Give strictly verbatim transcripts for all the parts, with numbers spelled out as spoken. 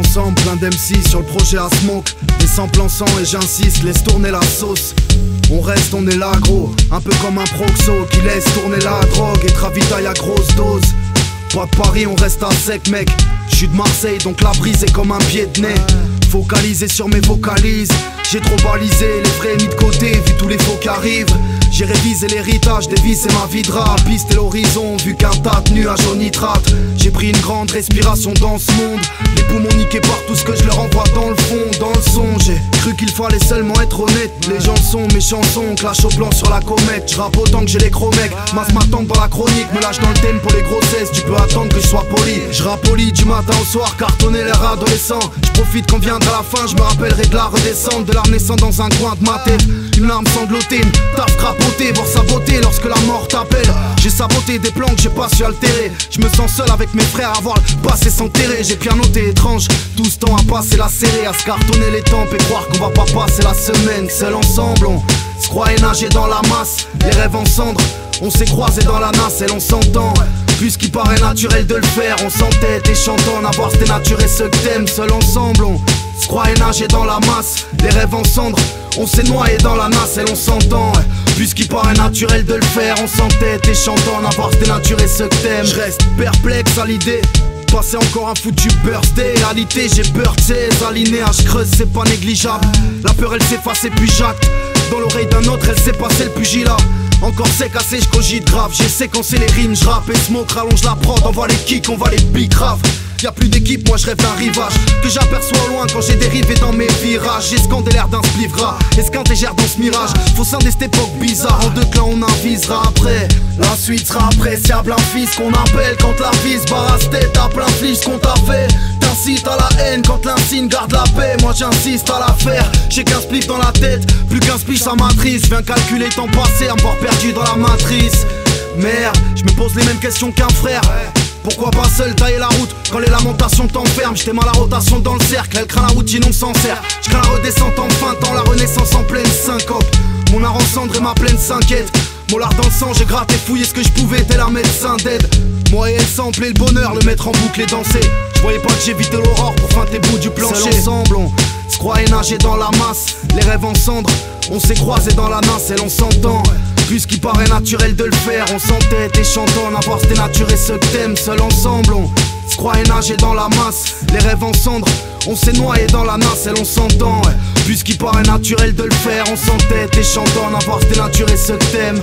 ensemble, plein d'M C sur le projet à Smoke. Des samples en sang et j'insiste, laisse tourner la sauce. On reste, on est là gros, un peu comme un proxo qui laisse tourner la drogue et travaille à grosse dose. Pas de Paris, on reste à sec mec. J'suis de Marseille donc la brise est comme un pied de nez. Focalisé sur mes vocalises, j'ai trop balisé les vrais mis de côté vu tous les faux qui arrivent. J'ai révisé l'héritage des vies, c'est ma vie de rap. Piste et l'horizon, vu qu'un tas de nuages au nitrate. J'ai pris une grande respiration dans ce monde. Les poumons niqués par tout ce que je leur envoie dans le fond, dans le son. J'ai cru qu'il fallait seulement être honnête. Les gens sont mes chansons, clash au blanc sur la comète. J'rappe autant que j'ai les gros mecs. Masse m'attend dans la chronique, me lâche dans le thème pour les grossesses. Tu peux attendre que je sois poli. J'rappe poli du matin au soir, cartonner l'air adolescent. J'profite quand viendra la fin, je me rappellerai de la redescente. De l'art naissant dans un coin de ma tête. Une larme sanglotée, une taf crapoté, voir sa beauté lorsque la mort t'appelle. J'ai saboté des plans que j'ai pas su altérer. Je me sens seul avec mes frères à voir le passé s'enterrer. J'ai bien noté étrange, tout ce temps à passer la serrée, à se cartonner les tempes et croire qu'on va pas passer la semaine seul ensemble. On se croyait nager dans la masse, les rêves en cendres. On s'est croisés dans la nacelle, on s'entend. Puisqu'il paraît naturel de le faire, on s'entête et chantant. N'avoir dénaturé ce que t'aimes, seul ensemble. On se croyait nager dans la masse, les rêves en cendres. On s'est noyé dans la nacelle, on s'entend. Puisqu'il paraît naturel de le faire, on s'entête et chantant. N'avoir dénaturé ce que t'aimes. Je reste perplexe à l'idée passer encore un foutu birthday. Réalité, j'ai peur de ces alinéas. Je creuse, c'est pas négligeable. La peur, elle s'efface et puis j'acte. Dans l'oreille d'un autre, elle s'est passée le pugilat. Encore sec, assez, j'cogite grave. J'ai séquencé les rimes, j'rappe et smoke, rallonge la prod. Envoie les kicks, on va les pics grave. Y'a plus d'équipe, moi je rêve d'un rivage que j'aperçois au loin quand j'ai dérivé dans mes virages. J'ai scandé l'air d'un spliff gras, esquinté gère dans ce mirage. Faut scinder cette époque bizarre, en deux clans on avisera après. La suite sera appréciable, un fils qu'on appelle quand la vie se barrasse tête à plein fliche qu'on t'a fait. T'incites à la haine quand l'insigne garde la paix. Moi j'insiste à la faire, j'ai qu'un spliff dans la tête, plus qu'un spliff sa matrice. Viens calculer temps passé à me voir perdu dans la matrice. Merde, je me pose les mêmes questions qu'un frère. Pourquoi pas seul tailler la route quand les lamentations t'enferment? J't'aime à la rotation dans le cercle, elle craint la routine, on s'en sert. J'crains la redescente en fin temps, la renaissance en pleine syncope. Mon art en cendre et ma plaine s'inquiète. Mon lard dans le sang, j'ai gratté, fouillé ce que je pouvais, tel un médecin d'aide. Moi et elle sampler le bonheur, le mettre en boucle et danser. J'voyais pas que j'évitais l'aurore pour feinter bout du plancher. Seul ensemble, on se croyait nager dans la masse, les rêves en cendres. On s'est croisés dans la nacelle, on s'entend. Puisqu'il paraît naturel de le faire, on s'entête et chantant. N'avoir dénaturé ce que t'aimes, seul ensemble. On se croyait nager dans la masse, les rêves en cendres. On s'est noyé dans la nacelle, on s'entend. Puisqu'il paraît naturel de le faire, on s'entête et chantant. N'avoir dénaturé ce que t'aimes.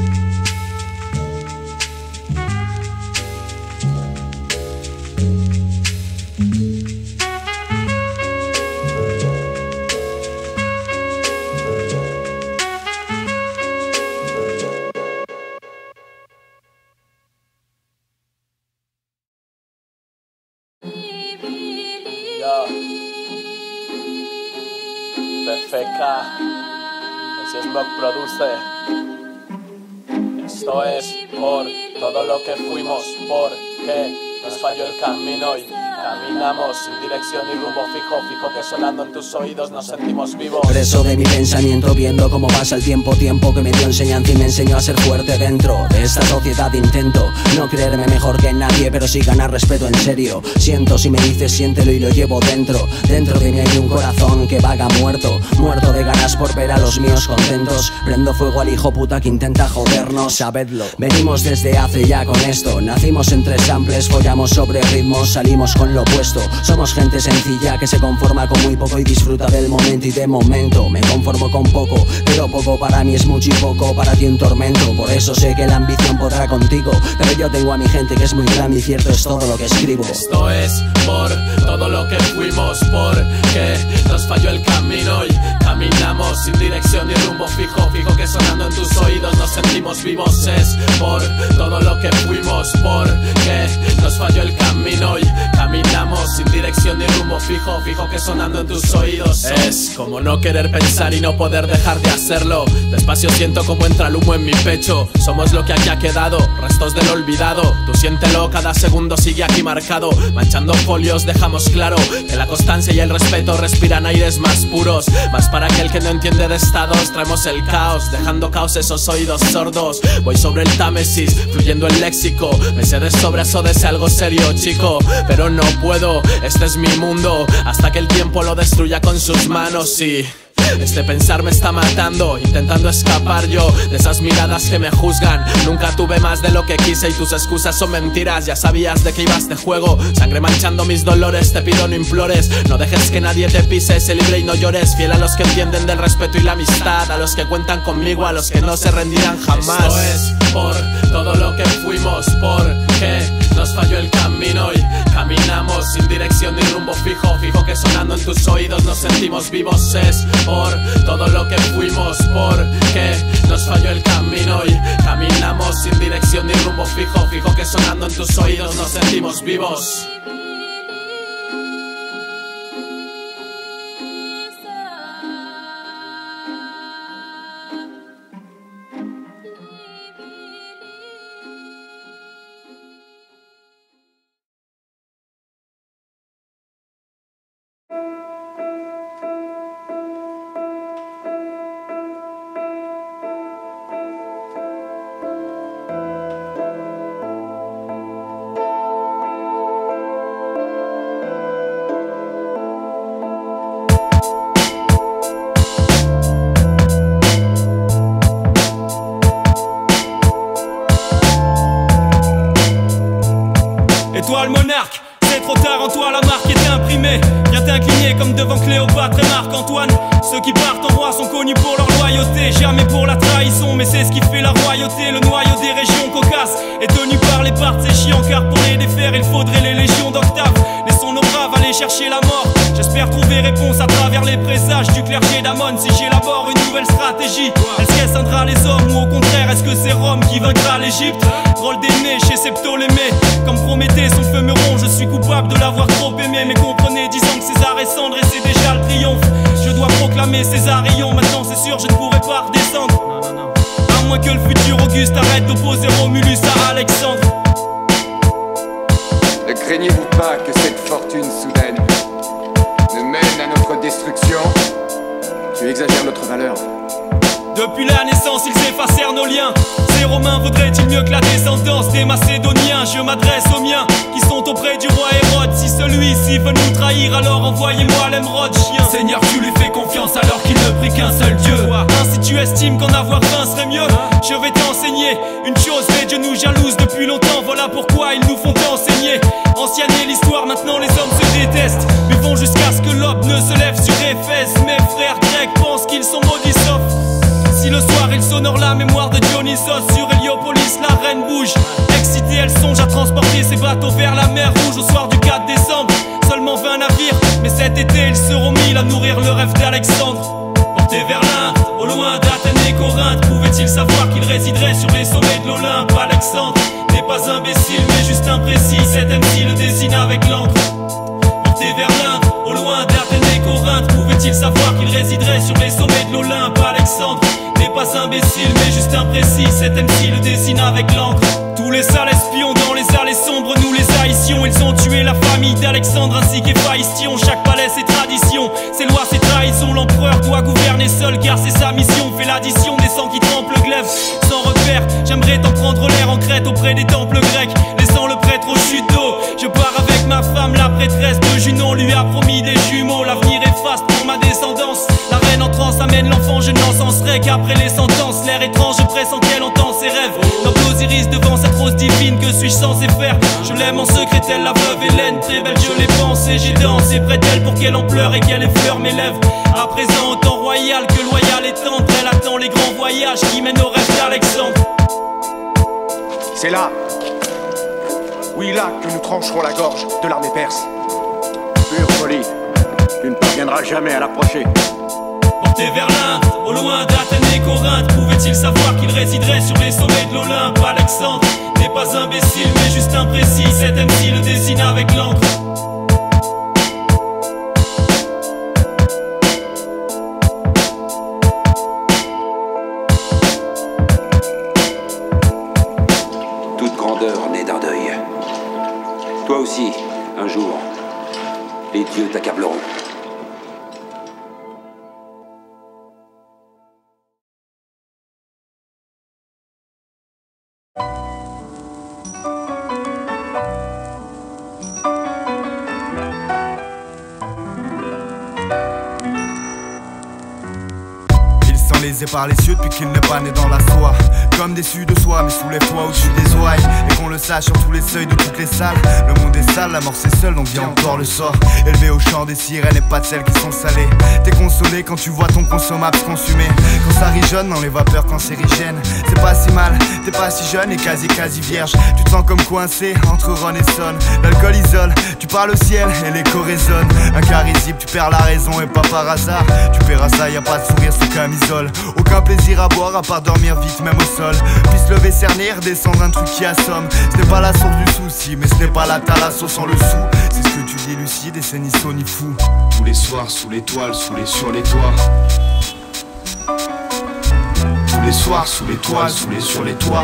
P F K, ese es Smoke Produce. Esto es por todo lo que fuimos, porque nos falló el camino y caminamos sin dirección y rumbo fijo, fijo que sonando en tus oídos nos sentimos vivos. Preso de mi pensamiento viendo cómo pasa el tiempo, tiempo que me dio enseñanza y me enseñó a ser fuerte dentro de esta sociedad. Intento no creerme mejor que nadie, pero sí ganar respeto en serio. Siento, si me dices siéntelo y lo llevo dentro. Dentro de mí hay un corazón que vaga muerto, muerto de ganas por ver a los míos contentos. Prendo fuego al hijo puta que intenta jodernos, sabedlo. Venimos desde hace ya con esto, nacimos entre samples, follamos sobre ritmos, salimos con lo opuesto. Somos gente sencilla que se conforma con muy poco y disfruta del momento. Y de momento me conformo con poco, pero poco para mí es mucho y poco para ti un tormento. Por eso sé que la ambición podrá contigo, pero yo tengo a mi gente que es muy grande y cierto es todo lo que escribo. Esto es por todo lo que fuimos, porque nos falló el camino y caminamos sin dirección ni rumbo fijo, fijo que sonando en tus oídos nos sentimos vivos. Es por todo lo que fuimos, porque nos falló el camino y caminamos sin dirección ni rumbo fijo, fijo que sonando en tus oídos. Es como no querer pensar y no poder dejar de hacerlo. Despacio siento como entra el humo en mi pecho. Somos lo que aquí ha quedado, restos del olvidado. Tú siéntelo, cada segundo sigue aquí marcado. Manchando folios dejamos claro que la constancia y el respeto respiran aires más puros. Más para aquel que no entiende de estados, traemos el caos, dejando caos esos oídos sordos. Voy sobre el Támesis, fluyendo el léxico. Me sé de sobra eso de ser algo serio, chico, pero no puedo, este es mi mundo, hasta que el tiempo lo destruya con sus manos. Y este pensar me está matando, intentando escapar yo de esas miradas que me juzgan. Nunca tuve más de lo que quise y tus excusas son mentiras. Ya sabías de qué iba este juego, sangre manchando mis dolores. Te pido no implores, no dejes que nadie te pise. Sé libre y no llores, fiel a los que entienden del respeto y la amistad, a los que cuentan conmigo, a los que no se rendirán jamás. Esto es por todo lo que fuimos, porque nos falló el camino y caminamos sin dirección ni rumbo fijo. Fijo que sonando en tus oídos nos sentimos vivos. Es por todo lo que fuimos, porque nos falló el camino y caminamos sin dirección ni rumbo fijo. Fijo que sonando en tus oídos nos sentimos vivos. Étoile monarque, c'est trop tard, en toi la marque est imprimée. Viens t'incliner comme devant Cléopâtre et Marc-Antoine. Ceux qui partent en roi sont connus pour leur loyauté, jamais pour la trahison, mais c'est ce qui fait la royauté. Le noyau des régions caucasses est tenu par les Parthes, c'est chiant, car pour les défaire il faudrait les légions d'Octave. Laissons nos braves aller chercher la mort, j'espère trouver réponse à travers les présages du clergé d'Amon. Si j'élabore une nouvelle stratégie, est-ce qu'elle scindra les hommes ou au contraire est-ce que c'est Rome qui vaincra l'Égypte? Drôle d'aîné chez Septolémée, comme Prométhée son feu me ronge, je suis coupable de l'avoir trop aimé. Mais comprenez, disons que César est cendre et c'est déjà le triomphe. Je dois proclamer Césarion, maintenant c'est sûr je ne pourrai pas redescendre. Non, non, non. À moins que le futur Auguste arrête d'opposer Romulus à Alexandre. Ne craignez-vous pas que cette fortune soudaine ne mène à notre destruction? Tu exagères notre valeur. Depuis la naissance, ils effacèrent nos liens. Ces Romains vaudraient-ils mieux que la descendance des Macédoniens? Je m'adresse aux miens qui sont auprès du roi Hérode. Si celui-ci veut nous trahir, alors envoyez-moi l'émeraude, chien. Seigneur, tu lui fais confiance alors qu'il ne prie qu'un seul Dieu. Ainsi tu estimes qu'en avoir vingt serait mieux? Je vais t'enseigner une chose, les dieux nous jalousent depuis longtemps. Voilà pourquoi ils nous font enseigner. Ancienne est l'histoire, maintenant les hommes se détestent. Mais vont jusqu'à ce que l'aube ne se lève sur Éphèse. Mes frères grecs pensent qu'ils sont maudits sauf si le soir il s'honore la mémoire de Dionysos. Sur Héliopolis la reine bouge, excitée elle songe à transporter ses bateaux vers la mer Rouge. Au soir du quatre décembre, seulement vingt navires, mais cet été ils seront mille à nourrir le rêve d'Alexandre. Porté vers l'Inde, au loin d'Athènes et Corinthe, pouvait-il savoir qu'il résiderait sur les sommets de l'Olympe? Alexandre n'est pas imbécile mais juste imprécis, cet M C le dessine avec l'encre. Porté vers l'Inde, au loin d'Athènes et Corinthe, pouvait-il savoir qu'il résiderait sur les sommets de l'Olympe? Alexandre n'est pas imbécile mais juste imprécis, cet M C le dessine avec l'encre. Tous les sales espions dans les allées sombres nous les haïssions. Ils ont tué la famille d'Alexandre ainsi qu'Héphaïstion. Chaque palais ses traditions, ses lois, ses trahisons. L'empereur doit gouverner seul car c'est sa mission. Fait l'addition des sangs qui trempent le glaive sans repère. J'aimerais t'en prendre l'air en Crète auprès des temples grecs, laissant le prêtre au chute d'eau. Je pars avec ma femme, la prêtresse de Junon lui a promis des jumeaux. L'avenir est faste pour ma descendance. La reine en transe amène l'enfant, je n'en censerai qu'après les sentences. L'air étrange, je pressens qu'elle entend ses rêves. Noble Osiris devant cette rose divine, que suis-je censé faire? Je l'aime en secret, telle la veuve Hélène. Très belle, je l'ai pensée, j'ai dansé près d'elle pour qu'elle en pleure et qu'elle effleure mes lèvres. À présent, autant royal que loyal et tendre, elle attend les grands voyages qui mènent au rêve d'Alexandre. C'est là, oui là, que nous trancherons la gorge de l'armée perse. Pure folie, tu ne parviendras jamais à l'approcher. Porté vers l'Inde, au loin d'Athènes et Corinthe, pouvait-il savoir qu'il résiderait sur les sommets de l'Olympe? Alexandre n'est pas imbécile mais juste imprécis, cet M C le dessine avec l'encre. Toute grandeur naît d'un deuil. Toi aussi, un jour, les dieux t'accableront. enlésé par les cieux depuis qu'il n'est pas né dans la soie. Comme déçu de soi, mais sous les toits au-dessus des ouailles. Et qu'on le sache sur tous les seuils de toutes les salles. Le monde est sale, la mort c'est seul, donc vient encore le sort. Élevé au chant des sirènes et pas de celles qui sont salées. T'es consolé quand tu vois ton consommable se consumer. Quand ça rigeonne dans les vapeurs cancérigènes. C'est pas si mal, t'es pas si jeune et quasi quasi vierge. Tu te sens comme coincé entre Ron et Son. L'alcool isole, tu parles au ciel et l'écho résonne. Un cas risible, tu perds la raison et pas par hasard. Tu paieras ça, y a pas de sourire sous camisole. Aucun plaisir à boire à part dormir vite même au sol. Puis se lever, cerner, redescendre un truc qui assomme. Ce n'est pas la source du souci, mais ce n'est pas la thalasso sans le sou. C'est ce que tu dis lucide et c'est ni saut ni fou. Tous les soirs sous l'étoile, sous les sur les toits. Tous les soirs sous l'étoile, sous les sur les toits.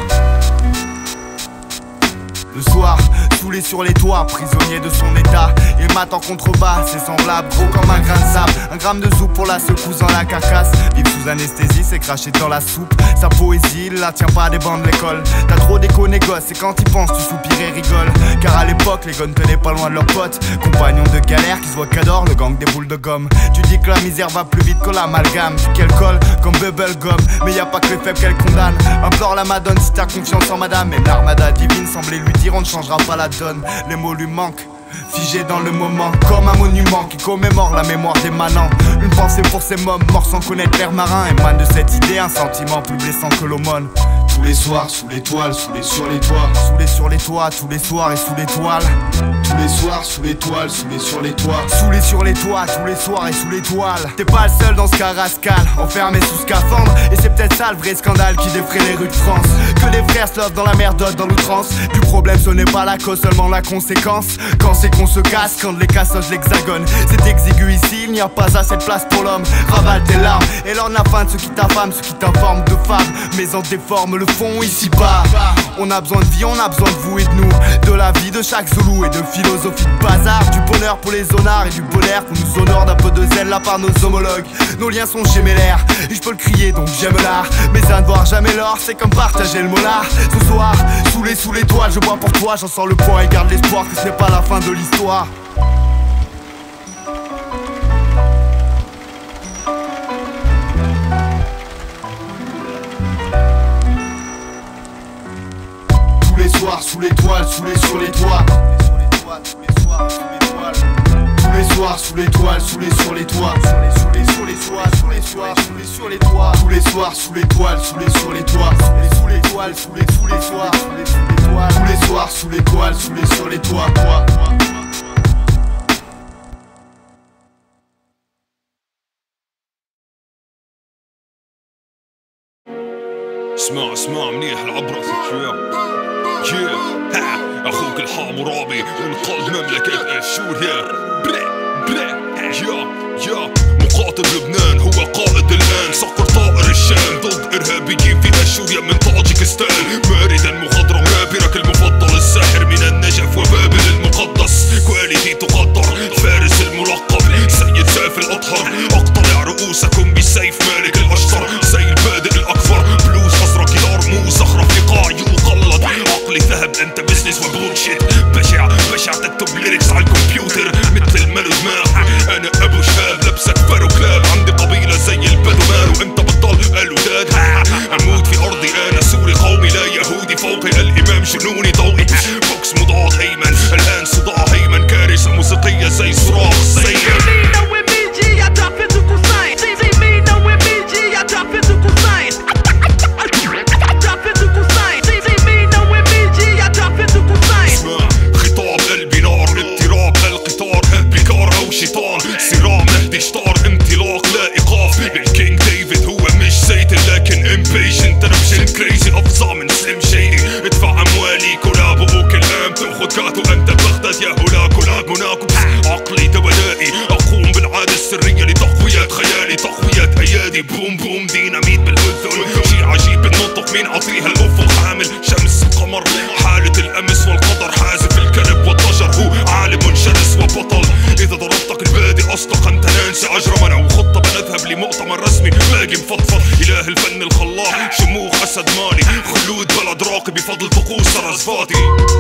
Le soir, saoulé sur les toits, prisonnier de son état. Il mate en contrebas, c'est semblable, gros comme un grain de sable. Un gramme de soupe pour la secousse dans la carcasse. Vivre sous anesthésie, c'est cracher dans la soupe. Sa poésie, il la tient pas des bancs de l'école. T'as trop déconné gosse, et quand il pense, tu soupires et rigoles. Car à l'époque, les gones tenaient pas loin de leurs potes. Compagnons de galère qui se voient qu'adore le gang des boules de gomme. Tu dis que la misère va plus vite que l'amalgame. Tu qu'elle colle comme bubble gum. Mais y a pas que les faibles qu'elle condamne. Implore la madone si t'as confiance en madame. Et l'armada divine semblait lui dire on ne changera pas la donne. Les mots lui manquent, figé dans le moment, comme un monument qui commémore la mémoire des manants. Une pensée pour ces mômes morts sans connaître l'air marin. Émane de cette idée un sentiment plus blessant que l'aumône. Tous les soirs sous l'étoile, sous les sur les toits. Sous les sur les toits, tous les soirs et sous l'étoile. Tous les soirs sous l'étoile, sous les sur les toits. Sous les sur les toits, tous les soirs et sous l'étoile. T'es pas le seul dans ce cas rascal, enfermé sous scaphandre. Et c'est peut-être ça le vrai scandale qui défraie les rues de France. Que les frères se lovent dans la merdote, dans l'outrance. Du problème ce n'est pas la cause, seulement la conséquence. Quand c'est qu'on se casse, quand les cassos l'hexagone. C'est exigu ici, il n'y a pas assez de place pour l'homme. Ravale tes larmes, et l'on a faim de ceux qui t'affament, ceux qui t'informent de femmes. Mais en déforme le fond ici bas. On a besoin de vie, on a besoin de vous et de nous. De la vie de chaque Zoulou et de philosophie de bazar. Du bonheur pour les zonards et du bonheur qu'on nous honore d'un peu de zèle là par nos homologues. Nos liens sont gémellaires, et je peux le crier donc j'aime l'art. Mais à ne voir jamais l'or, c'est comme partager le molar. Ce soir, sous les sous l'étoile, je bois pour toi, j'en sens le poids et garde l'espoir que ce n'est pas la fin de l'histoire. Tous les soirs sous l'étoile, sous les sur les toits. Tous les soirs sous l'étoile, sous les sur les toits. Sous les sous les soirs, sous les soirs, sous les sur les toits. Tous les soirs sous l'étoile, sous les sur les toits. Sous les l'étoile, sous les sous les soirs, sous les sous l'étoile. Tous les soirs sous l'étoile, sous les sur les toits. اسمع اسمع منيح العبرة ثكير يا ها اخوك الحامورابي انقاذ مملكة اشور يا بري بري يا يا مقاتل لبنان هو قائد الان صقر طائر الشام ضد ارهابيين في اشوريا من طاجكستان ماردا مخضرم غابرك المفضل الساحر من النجف وبابل المقدس كواليتي تقدر فارس الملقب سيد سيف الاطهر اقتلع رؤوسكم بالسيف مالك الاشطر زي البادئ الاكبر بلوز ازرق يرمو صخرة في قاع يقلد عقلي ذهب انت بزنس وبولشيت بشع بشع تكتب ليركس على الكمبيوتر مثل الملودماء انا ابو شهاب لبسك فارو كلاب عندي قبيلة زي البدومان وانت بطل الوداد اموت في ارضي انا سوري قومي لا يهودي فوقي الامام جنوني ضوئي بوكس مضاد هيمن الان صداع هيمن كارثة موسيقية زي صراخ سيء شيطان صراع مهدي شطار انطلاق لا ايقاف الكينج ديفيد هو مش سيد لكن امبيشنت انا مش كريزي افظع من سليم شيدي ادفع اموالي كولابو وكلام تاخد كاتو انت بغداد يا هولا كولاب موناكو عقلي دوائي اقوم بالعاده السريه لتقويه خيالي تقويه ايادي بوم بوم ديناميت بالاذن شي عجيب بالنطق مين عطيها الافق حامل شمس القمر حاله الامس والقدر حازف الكلب والضجر هو عالم شرس وبطل اذا ضربتك البادئ اصدق انت نانسى اجرم انا وخطه بنذهب لمؤتمر رسمي باقي مفضفض اله الفن الخلاق شموخ اسد مالي خلود بلد راقي بفضل طقوس سرزفاتي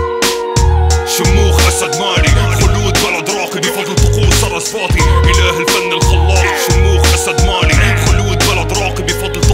شموخ اسد مالي خلود بلد راقي بفضل طقوس سرزفاتي اله الفن الخلاق شموخ اسد مالي خلود بلد راقي بفضل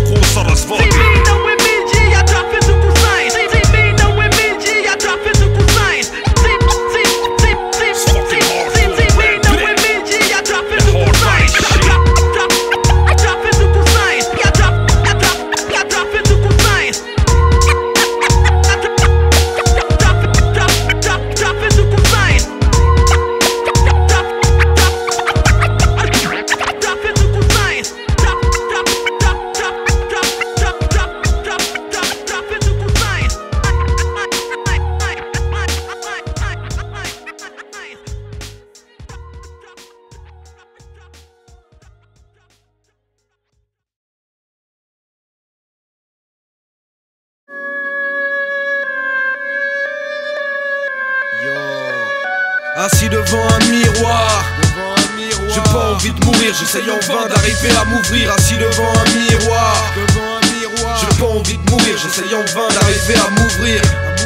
assis devant un miroir. J'ai pas envie de mourir, j'essaye en vain d'arriver à m'ouvrir. Assis devant un miroir. J'ai pas envie de mourir, j'essaye en vain d'arriver à m'ouvrir.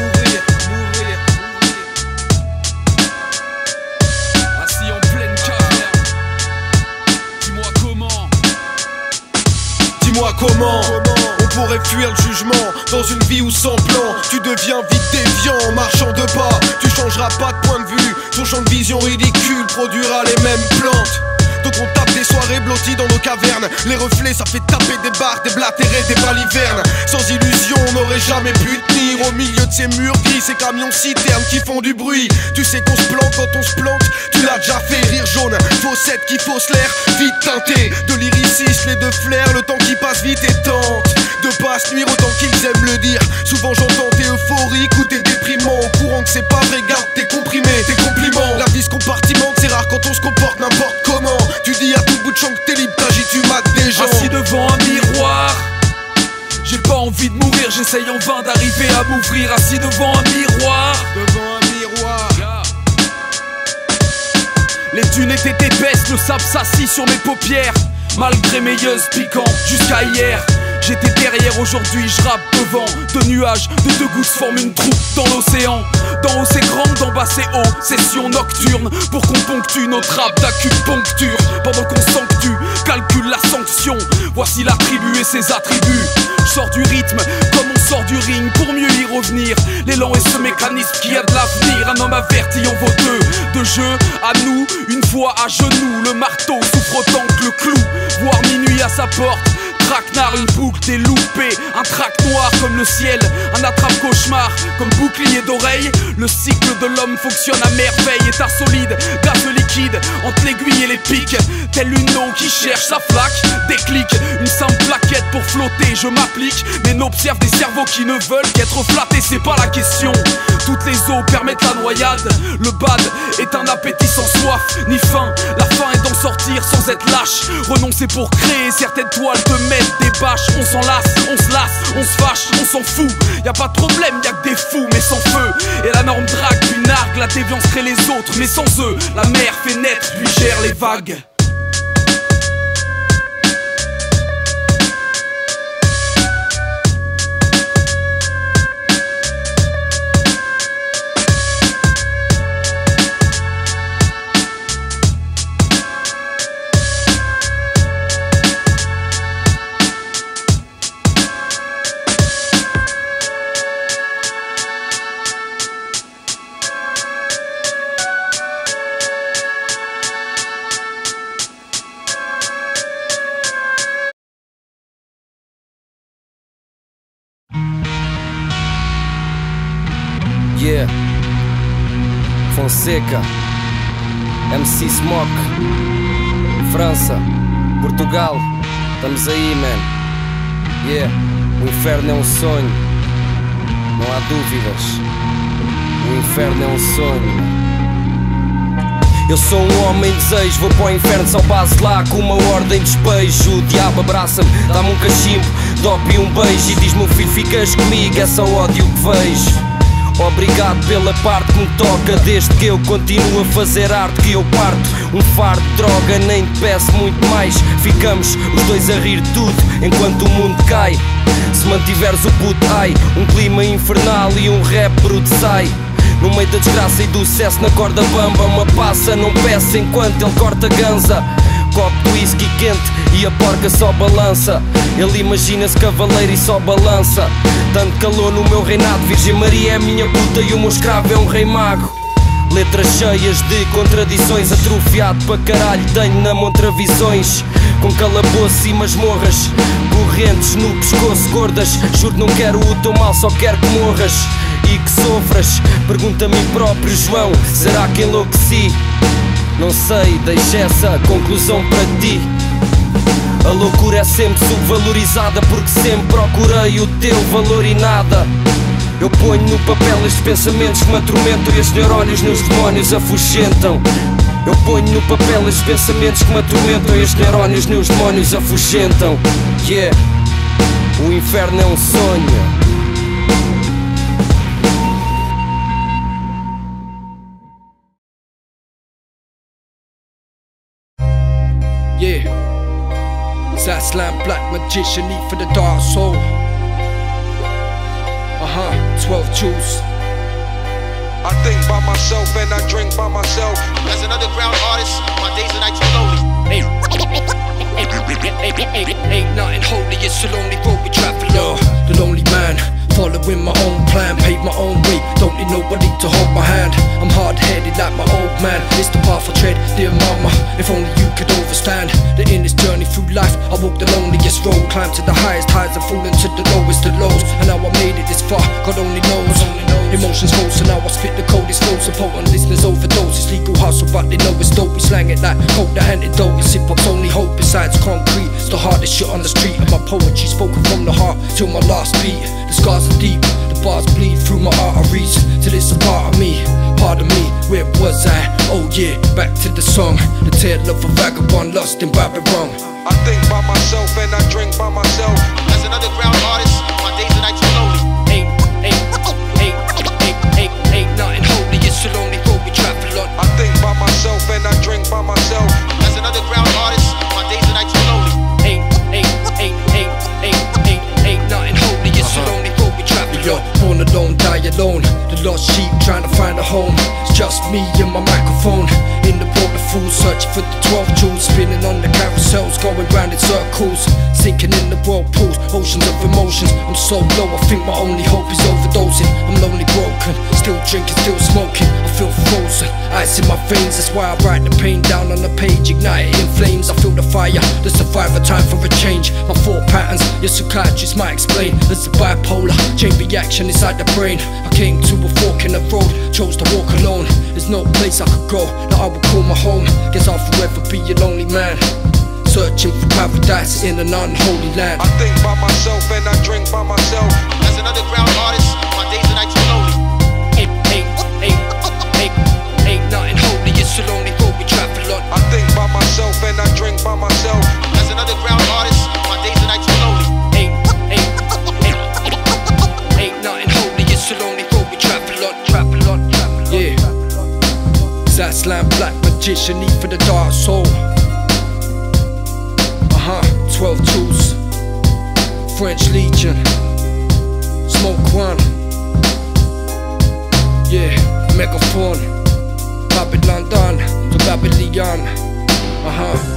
Assis en pleine caverne. Dis-moi comment. Dis-moi comment on pourrait fuir le jugement dans une vie où sans plan tu deviens vite déviant, marchand de pas. Tu changeras pas de point de vue, ton champ de vision ridicule produira les mêmes plantes. Donc on tape des soirées blotties dans nos cavernes. Les reflets ça fait taper des barres, des blatérés, des balivernes. Sans illusion on n'aurait jamais pu tenir au milieu de ces murs gris, ces camions citernes qui font du bruit. Tu sais qu'on se plante quand on se plante, tu l'as déjà fait. Rire jaune, faussette qui fausse l'air, vite teinté de lyricisme et de flair. Le temps qui passe vite et tente de pas se nuire autant qu'ils aiment le dire. Souvent j'entends t'es euphorique ou t'es déprimant, au courant que c'est pas vrai, garde tes comprimés, tes compliments. La vie se compartimente, c'est rare quand on se comporte n'importe comment. Tu dis à tout bout de champ que t'es libre, t'agis, tu mates des gens. Assis devant un miroir, j'ai pas envie de mourir, j'essaye en vain d'arriver à m'ouvrir. Assis devant un miroir, devant un miroir. Les dunes étaient épaisses, le sable s'assit sur mes paupières. Malgré mes yeux piquants, jusqu'à hier j'étais derrière, aujourd'hui je rappe devant. Deux nuages, de deux gouttes forment une troupe dans l'océan. D'en haut c'est grand, d'en bas c'est haut. Session nocturne pour qu'on ponctue notre rap d'acupuncture. Pendant qu'on sanctue, calcule la sanction. Voici la tribu et ses attributs. Je sors du rythme comme on sort du ring pour mieux y revenir. L'élan est ce mécanisme qui a de l'avenir. Un homme averti en vaut deux. De jeu à nous, une fois à genoux. Le marteau souffre autant que le clou. Voir minuit à sa porte. Traquenard, une boucle, t'es loupé. Un trac noir comme le ciel, un attrape-cauchemar comme bouclier d'oreille. Le cycle de l'homme fonctionne à merveille. État solide, gaz liquide, entre l'aiguille et les pics. Telle une eau qui cherche sa flaque. Déclic, une simple plaquette pour flotter. Je m'applique, mais n'observe des cerveaux qui ne veulent qu'être flattés. C'est pas la question, toutes les eaux permettent la noyade. Le bad est un appétit sans soif ni faim. La faim est d'en sortir sans être lâche. Renoncer pour créer certaines toiles de mettre des bâches. On s'en lasse, on se lasse, on se fâche, on s'en fout. Y'a pas de problème, y'a que des fous mais sans feu. Et la norme drague puis nargue, la déviance crée les autres mais sans eux. La mer fait naître puis gère les vagues. Yeah, Fonseca, M C Smoke, França, Portugal, estamos aí, man. Yeah, o inferno é um sonho, não há dúvidas. O inferno é um sonho. Eu sou um homem de desejo, vou para o inferno só base lá com uma ordem de despejo. O diabo abraça-me, dá-me um cachimbo, dope e um beijo e diz-me: filho, ficas comigo, é só ódio que vejo. Obrigado pela parte que me toca, desde que eu continuo a fazer arte que eu parto. Um fardo de droga, nem te peço muito mais. Ficamos os dois a rir de tudo enquanto o mundo cai. Se mantiveres o puto ai, um clima infernal e um rap bruto sai. No meio da desgraça e do sucesso na corda bamba, uma passa não peça enquanto ele corta ganza. Copo de whisky quente e a porca só balança. Ele imagina-se cavaleiro e só balança. Tanto calor no meu reinado, Virgem Maria é minha puta e o meu escravo é um rei mago. Letras cheias de contradições, atrofiado para caralho, tenho na montra visões. Com calabouços e masmorras, correntes no pescoço gordas. Juro não quero o teu mal, só quero que morras e que sofras. Pergunta a mim próprio, João, será que enlouqueci? Não sei, deixa essa conclusão para ti. A loucura é sempre subvalorizada porque sempre procurei o teu valor e nada. Eu ponho no papel estes pensamentos que me atormentam e estes neurónios nos demónios afugentam. Eu ponho no papel estes pensamentos que me atormentam e estes neurónios nos demónios afugentam. Yeah, o inferno é um sonho. That's lamp black magician, eat for the dark soul. Uh-huh, twelve jewels. I think by myself and I drink by myself. As an underground artist, my days and nights are lonely. Ain't, ain't, ain't, ain't nothing holy, it's a lonely road we travel on. The lonely man, following my own plan, pave my own way, don't need nobody to hold my hand. I'm hard-headed like my old man, it's the path I tread, dear mama, if only you could understand that in this journey through life, I walk the loneliest road, climb to the highest highs and fall into the lowest of lows. And now I made it this far, God only knows. Emotions flow, so now I spit the coldest flow, supporting listeners overdose. It's legal hustle, but they know it's dope. We slang it like coke, the antidote. It's hip-hop's only hope besides concrete. It's the hardest shit on the street, and my poetry spoken from the heart till my last beat. The scars are deep, the bars bleed through my arteries, till it's a part of me, part of me. Where was I? Oh yeah, back to the song, the tale of a vagabond lost in Babylon. I think by myself and I drink by myself. As an underground artist, my days and nights are lonely. Ain't, ain't, ain't, ain't, ain't, ain't nothing holy, it's a lonely road we travel on. I think by myself and I drink by myself. As an underground artist, my days and nights are lonely. Ain't, ain't, ain't, ain't, ain't, ain't, ain't nothing holy, it's a lonely road we travel on. Yo, born alone, die alone, the lost sheep trying to find a home. It's just me and my microphone, in the border fool, searching for the twelve jewels, spinning on the carousels, going round in circles, sinking in the whirlpools, oceans of emotions. I'm so low, I think my only hope is overdosing. I'm lonely, broken, still drinking, still smoking. I feel frozen, ice in my veins. That's why I write the pain down on the page, ignite it in flames. I feel the fire, the survivor, time for a change. My thought patterns, your psychiatrist might explain. There's a bipolar, chain reaction inside the brain. I came to a fork in the road, chose to walk alone. There's no place I could go that I would call my home. Guess I'll forever be a lonely man, searching for paradise in an unholy land. I think by myself and I drink by myself. As an underground artist, my days and nights are lonely. Ain't, ain't, ain't, ain't, ain't nothing holy, it's a lonely road we travel on. I think by myself and I drink by myself. As an underground artist, my days and nights are lonely. Ain't, ain't, ain't, ain't nothing holy, it's a lonely road we travel on, travel on, travel on. Yeah, that's lamp black magician, eat for the dark soul. Uh-huh, twelve tools, French Legion, Smoke One. Yeah, Megaphone, Babylon done, to Babylon. Uh-huh.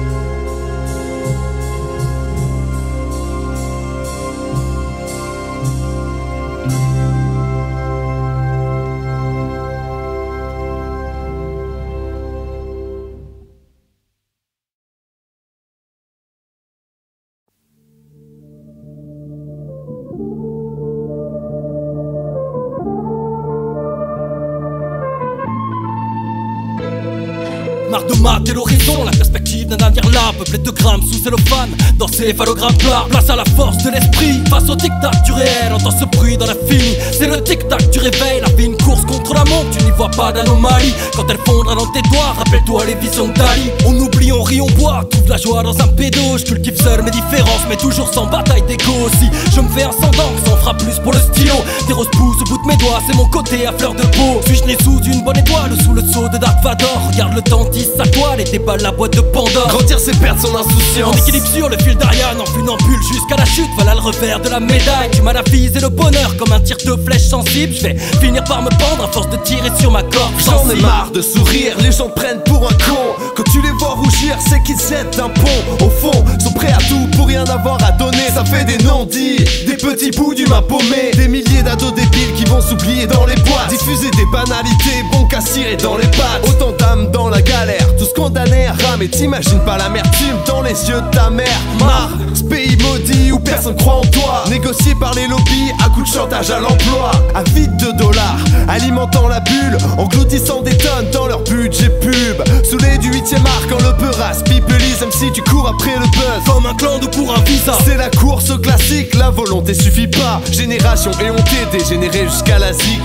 Marre de mater l'horizon, la perspective d'un avenir là, peuplé de grammes sous cellophane, dans ces phallogrammes plats. Place à la force de l'esprit, face au tic-tac du réel, entend ce bruit dans l'infini. C'est le tic-tac du réveil, la vie une course contre la montre, tu n'y vois pas d'anomalie. Quand elle fondra dans tes doigts, rappelle-toi les visions de Dali. On oublie, on rit, on boit, trouve la joie dans un pédo. Je cultive seul mes différences, mais toujours sans bataille d'égo aussi. Je me fais un sans d'encre, ça en fera plus pour le stylo. Des roses poussent au bout de mes doigts, c'est mon côté à fleur de peau. Suis-je né sous une bonne étoile ou sous le sceau de Dark Vador? Regarde le temps sa toile et déballe la boîte de Pandore. Grandir c'est perdre son insouciance. En équilibre sur le fil d'Ariane, en funambule jusqu'à la chute. Voilà le revers de la médaille. Du mal à viser le bonheur comme un tir de flèche sensible. Je vais finir par me pendre à force de tirer sur ma corde. J'en ai marre de sourire, les gens te prennent pour un con. Quand tu les vois rougir, c'est qu'ils jettent d'un pont. Au fond, sont prêts à tout pour rien avoir à donner. Ça fait des non-dits, des petits bouts d'humains paumés. Des milliers d'ados débiles qui vont s'oublier dans les boîtes. Diffuser des banalités, bon qu'à cirer dans les pattes. Autant d'âmes dans la galère, tous condamnés à ramer. T'imagines pas l'amertume dans les yeux de ta mère. Marre, ce pays maudit où personne croit en toi. Négocié par les lobbies à coups de chantage à l'emploi. À vide de dollars, alimentant la bulle, engloutissant des tonnes dans leur budget pub. Saoulé du huitième art quand le peuras pipelise. Même si tu cours après le buzz comme un clan de pour un visa. C'est la course au classique, la volonté suffit pas. Génération éhontée, dégénérée jusqu'à la zik.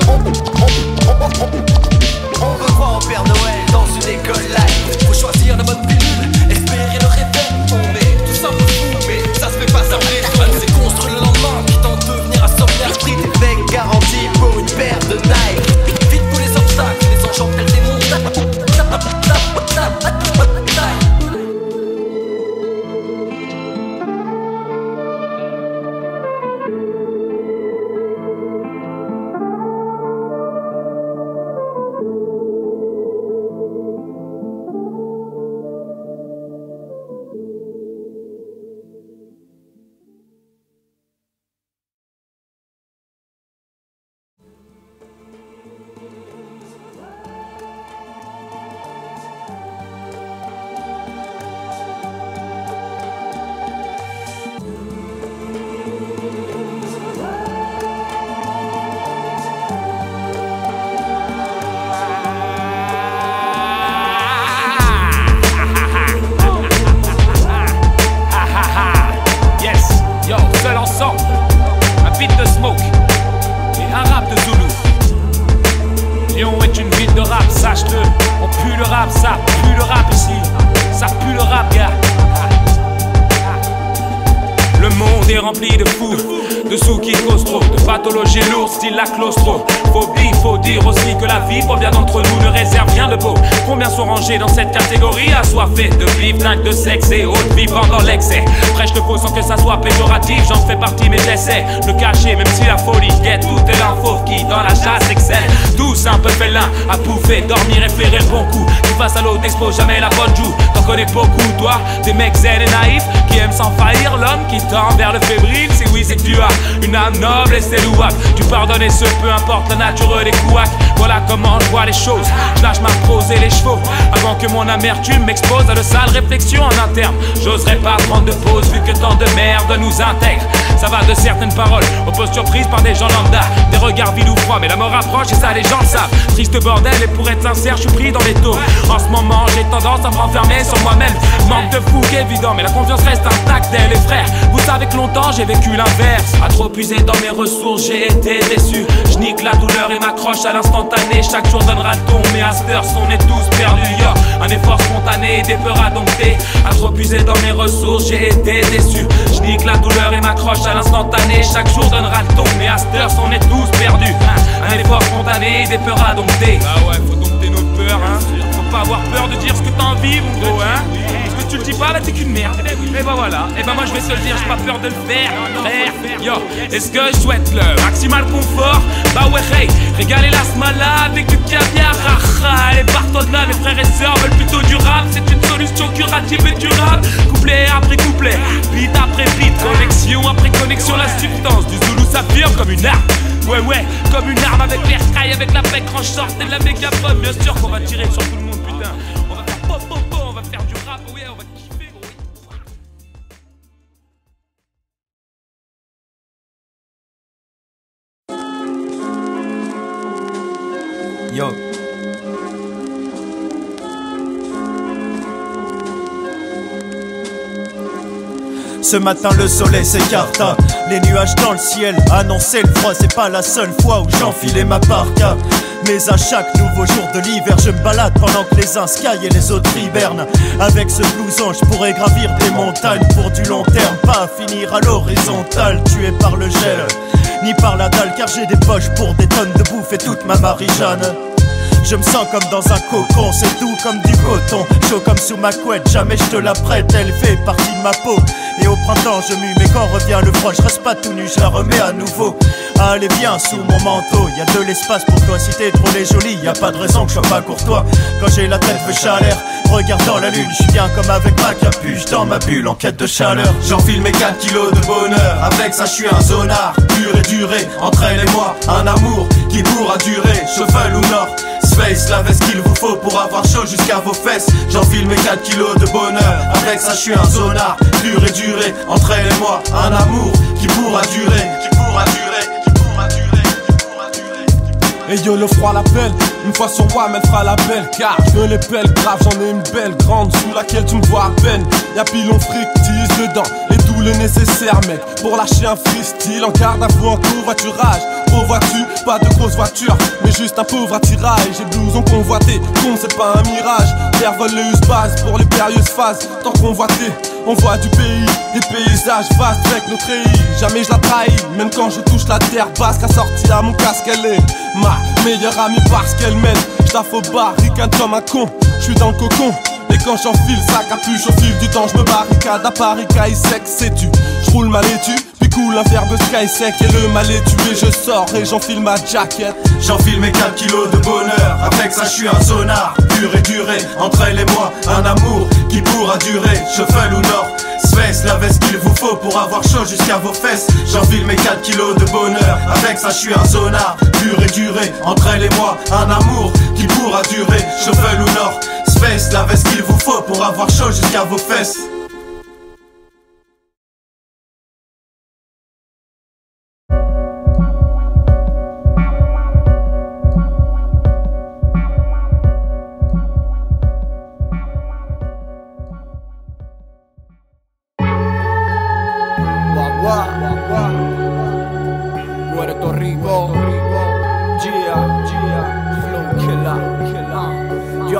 On veut croire en Père Noël dans une école live. Faut choisir la bonne pilule, espérer le réveil. On met tout ça pour fou, mais ça se fait pas s'appeler. C'est construire le lendemain qui tente de devenir insomniaque. Le prix des becs garanti pour une paire de Nike. Vite pour les obstacles, les enjambes tels des montagnes. rap, ça pue le rap ici. Ça pue le rap, gars. Le monde est rempli de fous, de sous qui causent trop, de pathologies lourdes, style la claustrophobie. Faut dire aussi que la vie, pour bien d'entre nous, ne réserve rien de beau. Combien sont rangés dans cette catégorie, assoiffés de vivre, dingue de sexe et autres vivant dans l'excès. Prêche le faux sans que ça soit péjoratif, j'en fais partie mais j'essaie de cacher, même si la folie guette toute l'info qui dans la chasse excelle. Tous un peu félin, à bouffer, dormir et flairer le bon coup. Qui face à l'autre n'expose jamais la bonne joue. T'en connais beaucoup, toi, des mecs zen et naïfs qui aiment sans faillir l'homme qui tend vers le fébrile. Si oui, c'est que tu as une âme noble et c'est louable. Tu pardonnes et ce peu importe la nature des couacs. Voilà comment je vois les choses. Je lâche ma prose et les chevaux avant que mon amertume m'expose à de sales réflexions en interne. J'oserais pas prendre de pause vu que tant de merde nous intègre. Ça va de certaines paroles aux postures prises par des gens lambda. Des regards vides ou froids, mais la mort approche et ça les gens le savent. Triste bordel et pour être sincère, je suis pris dans les taux. En ce moment, j'ai tendance à me renfermer sur moi-même. Manque de fougue évident, mais la confiance reste intacte. Et les frères, vous savez que longtemps j'ai vécu l'inverse. À trop puiser dans mes ressources, j'ai été déçu. Je nique la douleur et m'accroche à l'instantané. Chaque jour donnera le ton, mais à cette heure, on est tous perdus. Yo, un effort spontané, des peurs à dompter. À trop puiser dans mes ressources, j'ai été déçu. Je nique la douleur et m'accroche à l'instantané. Chaque jour donnera le ton, mais à cette heure, on est tous perdus. Un effort spontané, des peurs à dompter. Bah ouais, faut dompter nos peurs, hein. Faut pas avoir peur de dire ce que t'as envie, mon gros, hein. Parce que tu le dis pas, bah t'es qu'une merde. Et bah voilà, et bah moi je vais te le dire, j'ai pas peur de le faire, frère. Yo, est-ce que je souhaite le maximal confort? Bah ouais, hey, régaler la smala avec du caviar. Ah, les bartons de là, mes frères et sœurs veulent plutôt du rap. C'est une solution curative et durable. Couplet après couplet, beat après beat, connexion après connexion. La substance du Zulu s'affirme comme une arme. Ouais, ouais, comme une arme avec l'air sky, avec la bec en short et de la mégaphone. Bien sûr qu'on va tirer sur tout le monde, putain. On va faire pop, pop, pop, on va faire du rap, ouais, on va kiffer, gros. Yo. Ce matin le soleil s'écarta, les nuages dans le ciel annonçaient le froid. C'est pas la seule fois où j'enfilais ma parka. Mais à chaque nouveau jour de l'hiver, je me balade pendant que les uns sky et les autres hibernent. Avec ce blouson, je pourrais gravir des montagnes pour du long terme, pas finir à l'horizontale, tué par le gel, ni par la dalle, car j'ai des poches pour des tonnes de bouffe et toute ma Marie-Jeanne. Je me sens comme dans un cocon, c'est doux comme du coton, chaud comme sous ma couette, jamais je te la prête, elle fait partie de ma peau. Et au printemps je mue, mais quand revient le froid, je reste pas tout nu, je la remets à nouveau. Allez viens sous mon manteau, y a de l'espace pour toi, si t'es drôle et jolie, y a pas de raison que je sois pas courtois. Quand j'ai la tête feuille chaleur, regardant la lune, je suis bien comme avec ma capuche, dans ma bulle en quête de chaleur. J'enfile mes quatre kilos de bonheur, avec ça je suis un zonard, pur et duré, entre elle et moi, un amour qui pourra durer, cheval ou nord. Space, la veste qu'il vous faut pour avoir chaud jusqu'à vos fesses. J'enfile mes quatre kilos de bonheur, avec ça je suis un zonard, pur et duré, entre elle et moi, un amour qui pourra durer, qui pourra durer, qui pourra durer, qui pourra durer. Et yo le froid l'appelle, une fois sur moi elle fera la belle. Car je me l'épelle grave, j'en ai une belle grande sous laquelle tu me vois à peine. Y'a pilon fric, tisse dedans et tout le nécessaire mec pour lâcher un freestyle en garde à vous en covoiturage. Oh vois-tu, pas de grosse voiture, mais juste un pauvre attirail. J'ai blouson convoité, con c'est pas un mirage. L'air vole les us-base pour les périlleuses phases. Tant convoité, on voit du pays, des paysages vastes avec nos treillis. Jamais je la trahis, même quand je touche la terre basse. Assortie à mon casque, elle est ma meilleure amie parce qu'elle m'aide. J'taffe au bar, ricane comme un con, j'suis dans le cocon. Et quand j'enfile sa capuche au fil du temps, je me barricade à Paris, caille sec, sais-tu. J'roule ma laitue, puis coule un verre de sky sec. Et le mal est tué, je sors et j'enfile ma jacket. J'enfile mes quatre kilos de bonheur, avec ça je suis un zonard, pur et duré, entre elle et moi, un amour qui pourra durer, cheval ou nord. Space, la veste qu'il vous faut pour avoir chaud jusqu'à vos fesses. J'enfile mes quatre kilos de bonheur, avec ça je suis un zonard, pur et duré, entre elle et moi, un amour qui pourra durer, cheval ou nord. Space, la veste qu'il vous faut pour avoir chaud jusqu'à vos fesses. Puerto Rico, Gia, Gia, Flow Killer, Killer. Yo,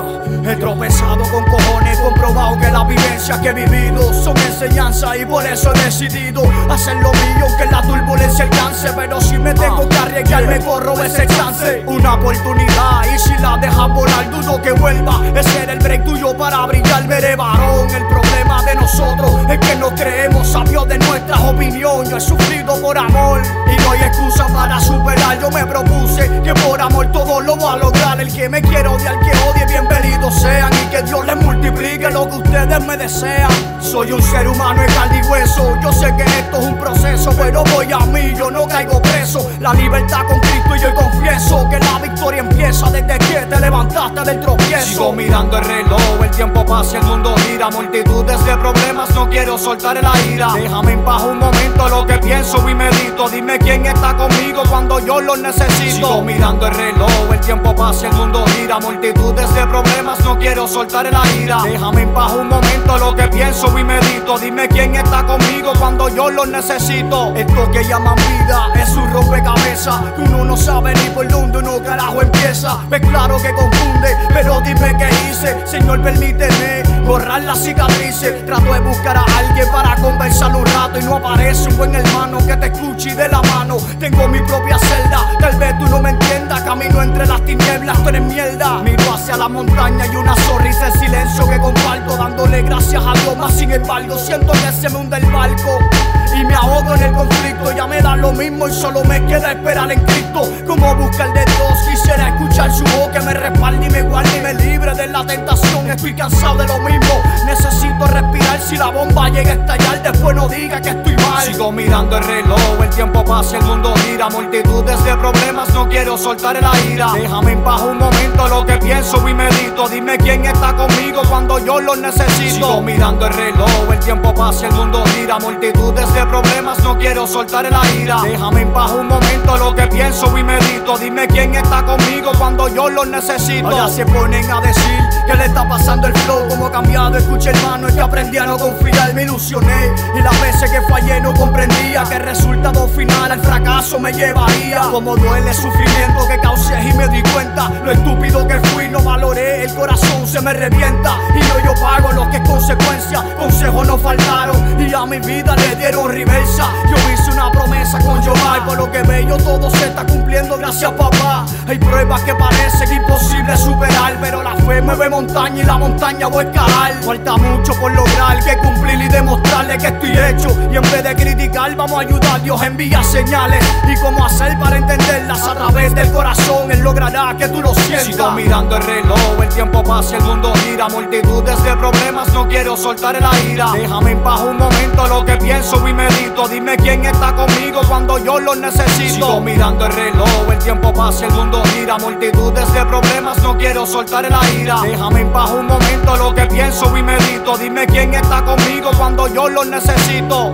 He tropezado con cojones, comprobado que las vivencias que he vivido son enseñanza y por eso he decidido hacer lo mío, que la turbulencia alcance. Pero si me tengo que arriesgar me corro ese chance. Una oportunidad y si la dejas volar dudo que vuelva. Ese era el break tuyo para brillar, veré varón. El problema de nosotros es que no creemos sabios de nuestras opiniones. Yo he sufrido por amor y no hay excusa para superar. Yo me propuse que por amor todo lo voy a lograr. El que me quiera odiar, que odie, bienvenidos sean. Y que Dios les multiplique lo que ustedes me desean. Soy un ser humano en carne y hueso. Yo sé que esto es un proceso, pero voy a mí, yo no caigo preso. La libertad con Cristo y yo confieso que la victoria empieza desde que te levantaste del tropiezo. Sigo mirando el reloj, el tiempo pasa y el mundo gira. Multitudes de problemas, no quiero soltar la ira. Déjame en paz un momento lo que pienso y medito. Dime quién está conmigo cuando yo lo necesito. Sigo mirando el reloj, el tiempo pasa y el mundo gira. Multitudes de problemas, no quiero soltar la ira. Déjame en paz un momento lo que pienso y medito. Dime quién está conmigo cuando yo lo necesito. Esto que llaman vida es un rompecabezas que uno no sabe ni por dónde uno carajo empieza. Ves claro que confunde, pero dime qué hice. Señor, permíteme borrar las cicatrices. Trato de buscar a alguien para conversar un rato y no aparece un buen hermano que te escuche y de la mano. Tengo mi propia celda, tal vez tú no me entiendas. Camino entre las tinieblas, tú eres mierda. Miro hacia la montaña y una sonrisa en silencio que comparto, dándole gracias a Dios. Más sin embargo siento que se me hunde el barco y me ahogo en el conflicto. Ya me da lo mismo y solo me queda esperar en Cristo. Como buscar de Dios, quisiera escuchar su voz que me respalde y me guarde y me libre de la tentación. Estoy cansado de lo mismo, necesito respirar. Si la bomba llega a estallar, después no diga que estoy mal. Sigo mirando el reloj, el tiempo pasa y el mundo gira. Multitudes de problemas, no quiero soltar la ira. Déjame en paz un momento lo que pienso y medito. Dime quién está conmigo cuando yo lo necesito. Sigo mirando el reloj, el tiempo pasa y el mundo gira. Multitudes de problemas, no quiero soltar la ira. Déjame en paz un momento lo que pienso y medito. Dime quién está conmigo cuando yo lo necesito. Ahora se ponen a decir que le está pasando el flow, como cambiado. Escuché hermano, es que aprendí a no confiar. Me ilusioné y las veces que fallé no comprendía que el resultado final al fracaso me llevaría. Como duele el sufrimiento que causé y me di cuenta lo estúpido que fui, no valoré, el corazón se me revienta. Y yo yo pago lo que es consecuencia. Consejos no faltaron y a mi vida le dieron reversa. Yo hice una promesa con Yomar, por lo que veo todo se está cumpliendo, gracias papá. Hay pruebas que parecen imposibles superar, pero la fe me ve montaña y la montaña voy a escalar. Falta mucho por lograr, que cumplir y demostrarle que estoy hecho. Y en vez de criticar vamos a ayudar, Dios envía señales. Y cómo hacer para entenderlas a través del corazón, Él logrará que tú lo sientas. Sigo mirando el reloj, el tiempo pasa y el mundo gira. Multitudes de problemas, no quiero soltar la ira. Déjame en paz un momento lo que pienso y medito. Dime quién está conmigo cuando yo lo necesito. Sigo mirando el reloj, el tiempo pasa y el mundo gira. Multitudes de problemas, no quiero soltar la ira. Déjame en paz un momento lo que pienso y medito. Dime quién está conmigo cuando yo lo necesito.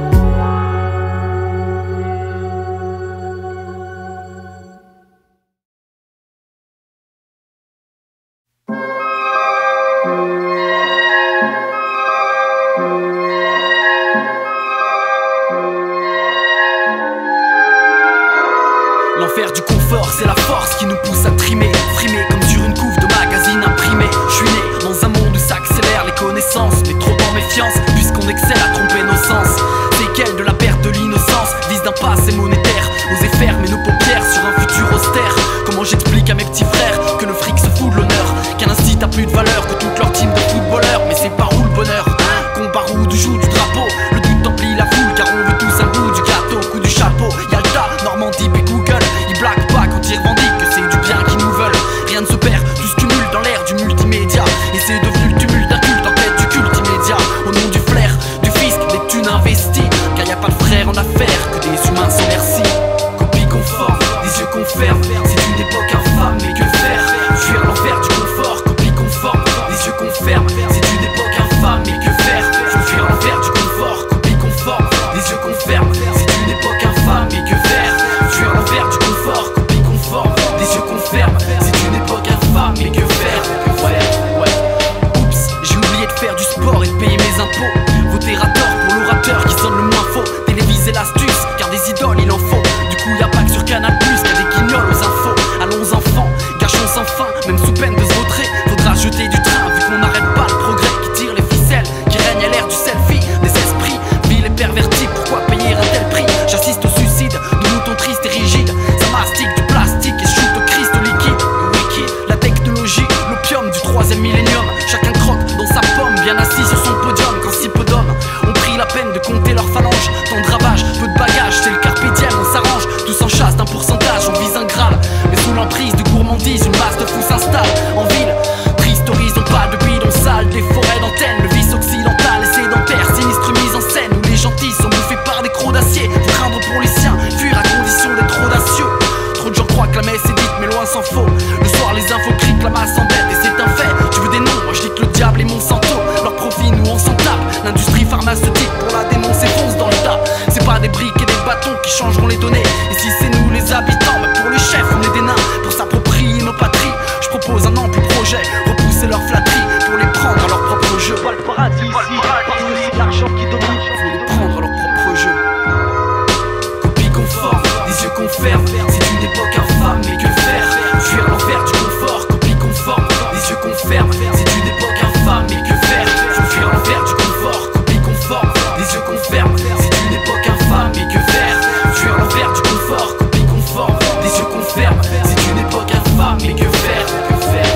L'enfer du confort, c'est la force qui nous pousse à trimer, frimer comme sur une couve de magazine imprimée. Je suis né dans un monde où s'accélèrent les connaissances, mais trop en méfiance, puisqu'on excelle à tromper nos sens. Séquelles de la perte de l'innocence, vise d'un passé monétaire. Oser fermer nos paupières sur un futur austère. Comment j'explique à mes petits frères que le fric se fout de l'honneur, qu'un incite a plus de valeur que toute leur team de footballeurs. Mais c'est par où le bonheur, qu'on baroude joue du drapeau. Le doute emplit la foule car on veut tous un bout du gâteau. Coup du chapeau, Yalta, Normandie et Google. Ils blaguent pas quand ils revendiquent que c'est du bien qu'ils nous veulent. Rien ne se perd, tout se cumule dans l'ère du multimédia. Et c'est devenu le tumulte d'un culte en quête du culte immédiat. Au nom du flair, du fisc, des thunes investies. Car y a pas de frères en affaires que des humains sans merci. Copie conforme, les yeux qu'on ferme. C'est une époque infâme, mais que faire? Fuir l'enfer du confort, copie conforme, les yeux qu'on ferme. C'est une époque infâme, mais que faire? Fuir l'enfer du confort, copie conforme, les yeux qu'on ferme. C'est une époque infâme, mais que faire? Fuir l'enfer du confort, copie conforme, les yeux qu'on ferme. C'est une époque infâme, mais que faire? Ouais, ouais. Oups, j'ai oublié de faire du sport et de payer mes impôts. Voter à tort pour l'orateur qui sonne le moins faux. Téléviser l'astuce, car des idoles il en faut. Du coup y'a pas que sur Canal plus, y'a des guignols aux infos. Allons enfants, gâchons sans fin, même sous peine de se vautrer. Faudra jeter du train vu qu'on faut craindre pour les siens, fuir à condition d'être audacieux. Trop de gens croient que la messe est dite mais loin s'en faut. Le soir les infos cliquent, la masse s'embête et c'est un fait. Tu veux des noms, moi je dis que le diable est Monsanto. Leur profit nous on s'en tape, l'industrie pharmaceutique pour la dénoncer fonce dans le tas. C'est pas des briques et des bâtons qui changeront les données. Et si c'est nous les habitants, mais pour les chefs on est des nains. Pour s'approprier nos patries, je propose un ample projet. Repousser leur flatterie pour les prendre à leur propre jeu. Pas le paradis ici, parce que c'est l'argent qui domine. Faut les prendre à leur propre jeu. Copie conforme, des yeux qu'on ferme. C'est une époque infâme, mais que faire? Fuir l'enfer du confort, copie conforme, des yeux qu'on ferme. C'est une époque infâme, mais que faire? Faut fuir l'enfer du confort, copie conforme, des yeux qu'on ferme. C'est une époque infâme, mais que faire? Fuir l'enfer du confort, copie conforme, des yeux qu'on ferme. C'est une époque infâme, mais que faire? Que faire?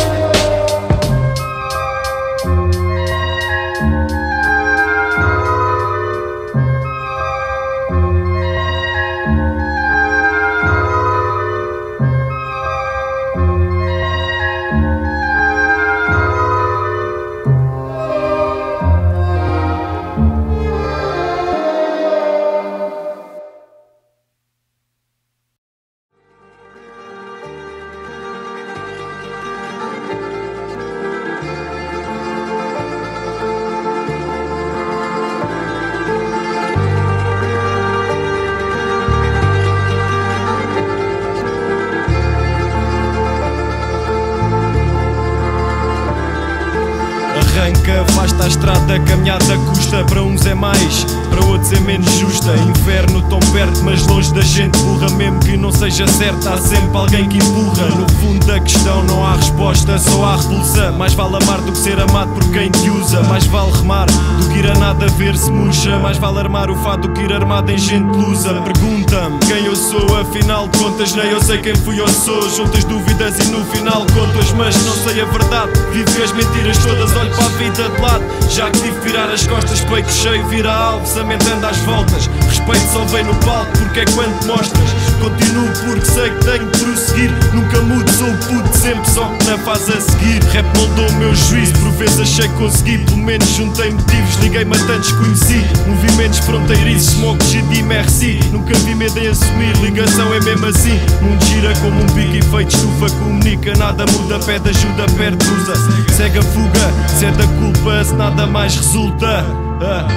Arranca, afasta a estrada, a caminhada custa. Para uns é mais, para outros é menos justa. Inferno tão perto, mas longe da gente burra. Mesmo que não seja certo, há sempre alguém que empurra. No fundo da questão não há resposta, só há repulsa. Mais vale amar do que ser amado por quem te usa. Mais vale remar do que ir a nada ver se murcha. Mais vale armar o fado do que ir armado em gente lusa. Pergunta-me quem eu sou, afinal de contas nem eu sei quem fui ou sou. Juntas dúvidas e no final contas, mas não sei a verdade. Vivo as mentiras todas, olho para a vida de lado. Já que tive que virar as costas, peito cheio, vira alvo, semente anda às voltas. Respeito só vem no palco, porque é quando te mostras. Continuo porque sei que tenho de prosseguir. Nunca mudo, sou o puto sempre, só que na fase a seguir. Rap moldou o meu juízo, por vezes achei que consegui. Pelo menos juntei motivos, liguei-me a tantos conheci. Movimentos fronteiriços, smoke, G D, merci. Nunca vi medo em assumir, ligação é mesmo assim. Mundo gira como um pico, efeito estufa, comunica. Nada muda, pede ajuda, perde, usa. Segue a fuga, se é da culpa, se nada mais resulta. ah.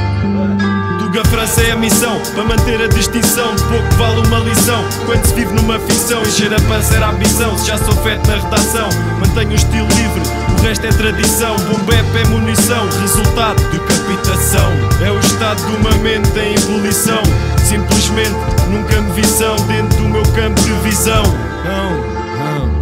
Tuga França é a missão, para manter a distinção. De pouco vale uma lição, quando se vive numa ficção. Encher a pança era a ambição, se já sou feto na redação. Mantenho o estilo livre, o resto é tradição. Bom bep é munição, resultado de captação. É o estado de uma mente em ebulição. Simplesmente nunca me vi são dentro do meu campo de visão. Não, não.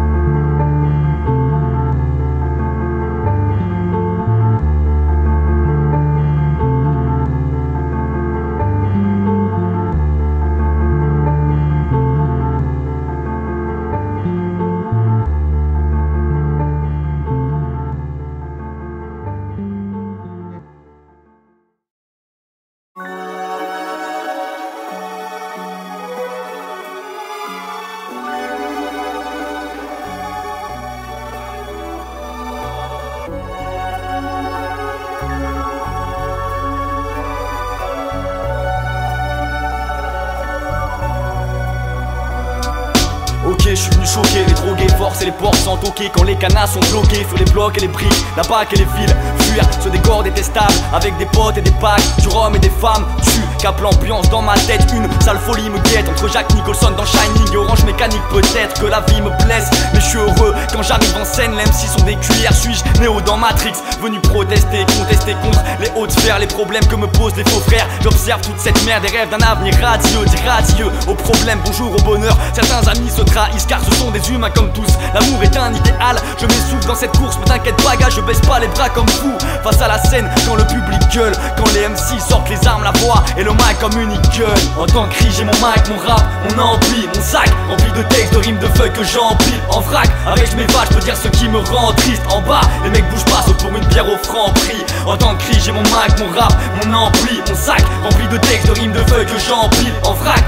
Je suis venu choquer, les drogués, forcer les portes sans toquer. Quand les canas sont bloqués sur les blocs et les briques, la bac et les fils, fuir ce décor détestable. Avec des potes et des packs, du rhum et des femmes. Tu capes l'ambiance dans ma tête, une sale folie me guette. Entre Jack Nicholson dans Shining et Orange Mécanique, peut-être que la vie me blesse, mais je suis heureux quand j'arrive en scène. Les M C sont des cuillères, suis-je néo dans Matrix, venu protester, contester contre les hautes sphères, les problèmes que me posent les faux frères. J'observe toute cette merde et rêve d'un avenir radieux, dis radieux au problème, bonjour au bonheur. Certains amis se trahissent car ce sont des humains comme tous. L'amour est un idéal, je m'essouffle dans cette course. Mais t'inquiète pas gars, je baisse pas les bras comme fou. Face à la scène, quand le public gueule, quand les M C sortent les armes, la voix et le mic comme unique gueule. En tant que cri, j'ai mon mic, mon rap, mon ampli, mon sac rempli de textes, de rimes, de feuilles que j'empile en vrac. Avec je m'évade, je peux dire ce qui me rend triste. En bas, les mecs bougent pas, sauf pour une bière au franc prix. En tant que cri, j'ai mon mic, mon rap, mon ampli, mon sac rempli de textes, de rimes, de feuilles que j'empile en vrac.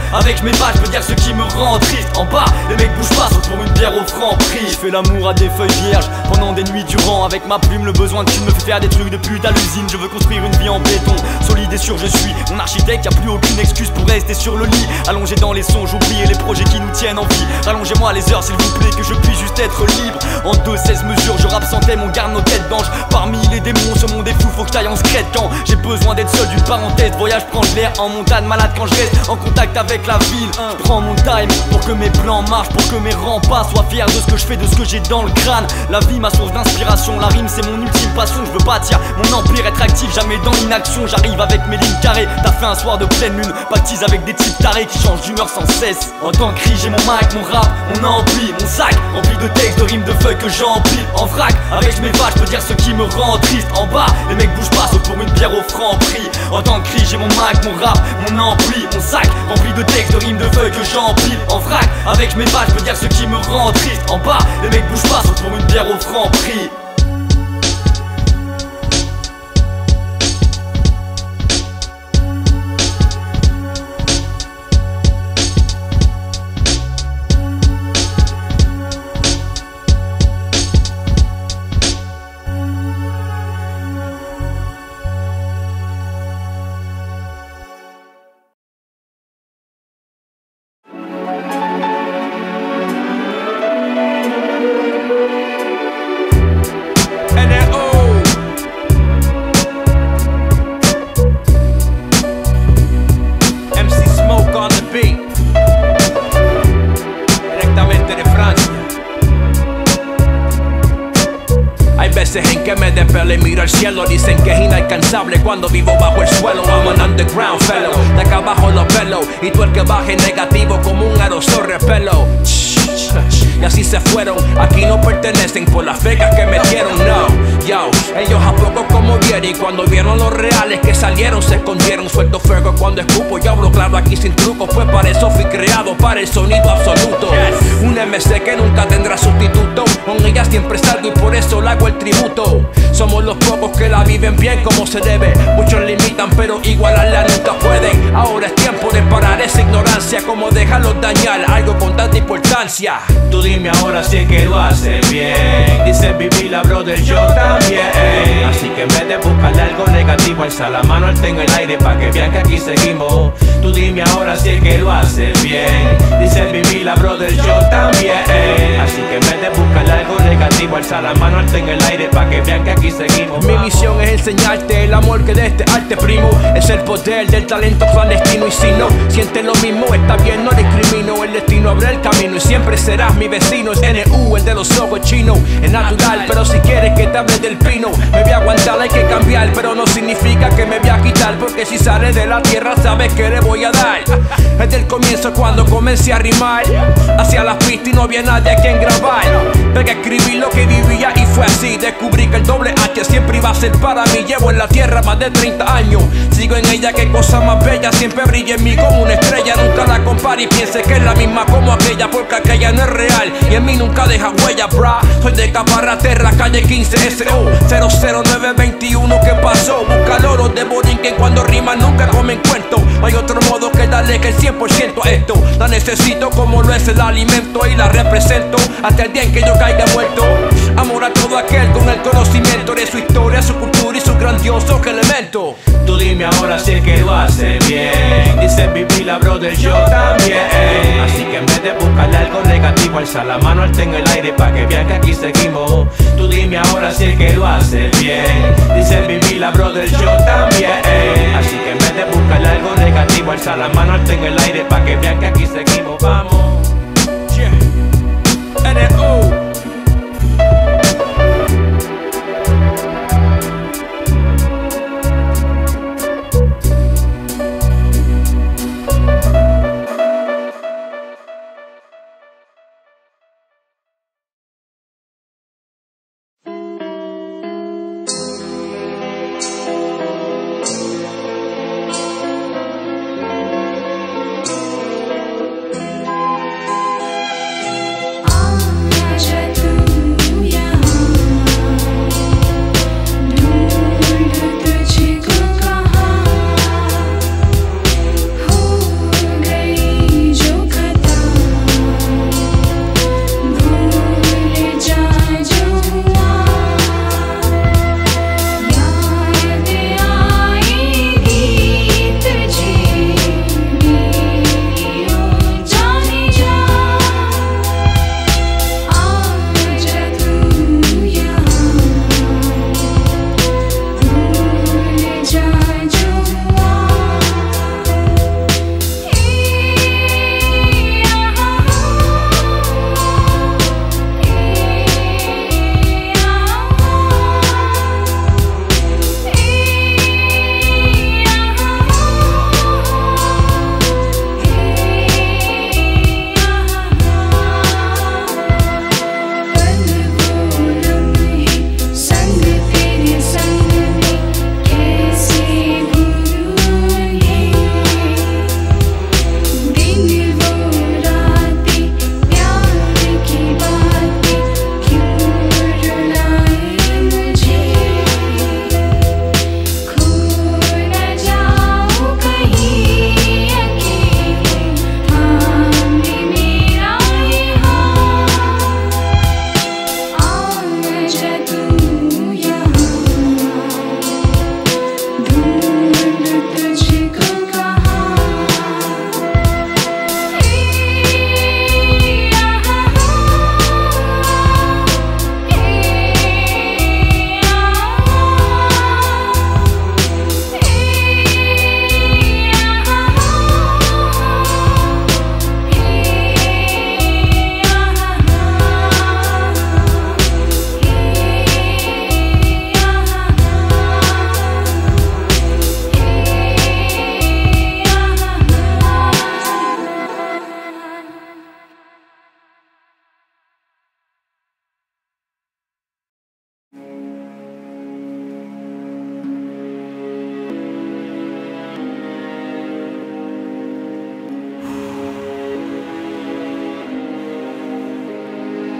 avec mes vaches, je peux dire ce qui me rend triste. En bas, les mecs bougent pas, sauf pour une bière au franc prix. Je fais l'amour à des feuilles vierges pendant des nuits durant. Avec ma plume, le besoin de thune me fait faire des trucs de pute à l'usine. Je veux construire une vie en béton, solide et sûr je suis. Mon architecte, y'a plus aucune excuse pour rester sur le lit. Allongé dans les songes, oubliez les projets qui nous tiennent en vie. Rallongez-moi les heures s'il vous plaît, que je puisse juste être libre. En deux seize mesures, je rappe sans thème, on garde nos têtes d'ange. Parmi les démons, ce monde est fou, faut que j'aille en secret quand j'ai besoin d'être seul d'une parenthèse. Voyage, prends l'air en montagne, malade quand je reste en contact avec la ville. Je prends mon time pour que mes plans marchent, pour que mes remparts soient fiers de ce que je fais, de ce que j'ai dans le crâne. La vie, ma source d'inspiration, la rime c'est mon ultime passion. Je veux bâtir mon empire, être actif, jamais dans l'inaction. J'arrive avec mes lignes carrées, t'as fait un soir de pleine lune. Pactise avec des types tarés qui changent d'humeur sans cesse. En tant que cri, j'ai mon mic, mon rap, mon ampli, mon sac rempli de textes, de rimes, de feuilles que j'empile. En vrac, avec mes vaches, je peux dire ce qui me rend triste. En bas, les mecs bougent pas, sauf pour une bière au franc prix. En tant que cri, j'ai mon mic, mon rap, mon ampli, mon sac rempli de textes, de rimes, de feuilles que j'empile. En vrac, avec mes vaches, je peux dire ce qui me rend triste. En bas, les mecs bougent pas, sauf pour une bière au franc prix. En que me desvelo y miro al cielo. Dicen que es inalcanzable cuando vivo bajo el suelo. I'm an underground fellow, de acá abajo los velo. Y tú el que baje negativo como un aerosol repelo. Y así se fueron, aquí no pertenecen por las fecas que metieron, no. Yo, ellos a poco como vieron y cuando vieron los reales que salieron se escondieron. Suelto fuego cuando escupo y hablo claro aquí sin trucos. Pues para eso fui creado, para el sonido absoluto. Un M C que nunca tendrá sustituto. Con ella siempre salgo y por eso le hago el tributo. Somos los pocos que la viven bien como se debe. Muchos limitan pero igualarla nunca pueden. Ahora es tiempo de parar esa ignorancia, como dejarlos dañar algo con tanta importancia. Tú dime ahora si es que lo haces bien. Dices vivir la brother, yo también. Así que en vez de buscarle algo negativo, alza la mano alta en el aire pa' que vean que aquí seguimos. Tú dime ahora si es que lo haces bien. Dices vivir la brother, yo también. Así que en vez de buscarle algo negativo, alza la mano alta en el aire pa' que vean que aquí seguimos. Mi misión es enseñarte el amor que de este arte primo. Es el poder del talento clandestino. Y si no sientes lo mismo, está bien, no discrimino. El destino abre el camino y siempre serás mi vecino. Es N U, el de los ojos chinos. Es natural, pero si quieres que te hable del pino, me voy a aguantar, hay que cambiar, pero no significa que me voy a quitar. Porque si sale de la tierra sabes que le voy a dar. Desde el comienzo cuando comencé a rimar, hacia las pistas y no había nadie a quien grabar. Pegué a escribir lo que vivía y fue así. Descubrí que el doble H siempre iba a ser para mí. Llevo en la tierra más de treinta años, sigo en ella, que cosa más bella. Siempre brilla en mí como una estrella. Nunca la compare y piense que es la misma como aquella, porque aquella no es real y en mí nunca deja huella, bra. Soy de Caparraterra, calle quince S O cero cero nueve veintiuno. ¿Qué pasó? Busca loros de Borinquen, cuando riman nunca comen cuento. No hay otro modo que darle que el cien por ciento a esto. La necesito como lo es el alimento y la represento hasta el día en que yo caiga muerto. Amor a todo aquel con el conocimiento de su historia, su cultura y sus grandiosos elementos. Tú dime ahora si es que lo haces bien. Dices vivir la brother, yo también. Así que en vez de buscarle algo negativo, alza la mano alta en el aire pa' que vean que aquí seguimos. Tú dime ahora si es que lo haces bien. Dices vivir la brother, yo también. Así que en vez de buscarle algo negativo, alza la mano alta en el aire pa' que vean que aquí seguimos. Vamos. Yeah. N O